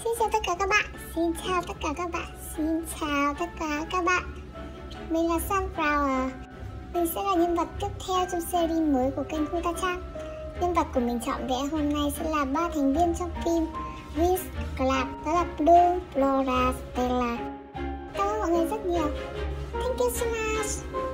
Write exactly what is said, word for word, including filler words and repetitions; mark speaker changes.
Speaker 1: Xin chào tất cả các bạn, xin chào tất cả các bạn, xin chào tất cả các bạn. Mình là Sunflower. Mình sẽ là nhân vật tiếp theo trong series mới của kênh Huta Chan. Nhân vật của mình chọn vẽ hôm nay sẽ là ba thành viên trong phim Winx, đó là Blue, Flora, Stella. Cảm ơn mọi người rất nhiều. Thank you so much.